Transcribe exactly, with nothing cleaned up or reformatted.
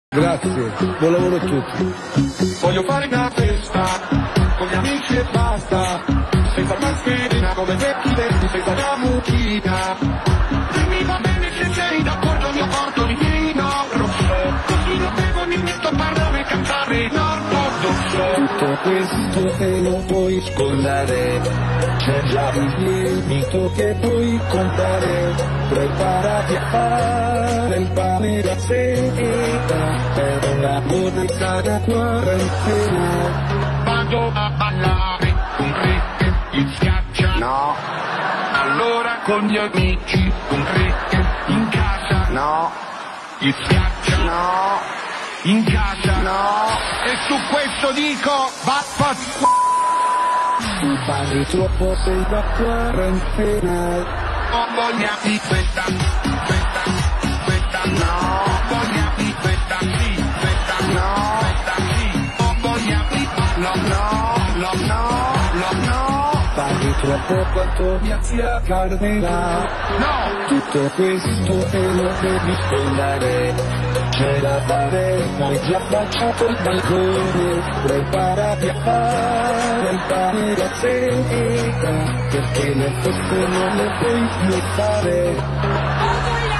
Grazie, buon lavoro a tutti. Voglio fare una festa con gli amici e basta, senza mascherina come vecchi tempi, senza la mucchina. Dimmi va bene se sei d'accordo, mi porto di vino rosso, così non bevo, mi metto a parlare e cantare in ortodosso. Tutto questo te lo puoi scordare, c'è già il lievito che puoi comprare. Preparati a fare il pane da sera per una borretta da quarantena. Vado a ballare con tre che mi schiaccia. No, Allora con gli amici con tre che in casa. no, Gli schiaccia. no, In casa. no. E su questo dico va va. Tu parli troppo, sei da quarantena. Ho voglia di questa, questa, questa, no. Ho voglia di questa, sì, questa, No. questa, sì. Ho voglia di, no, no, no, no, no, no. Parli troppo quanto mia zia Carmela. No, Tutto questo te lo devi scordare, c'è da fare, hai già baciato il balcone. Preparati a fare il pane da sera, perché le feste non le puoi più fare. Ho voglia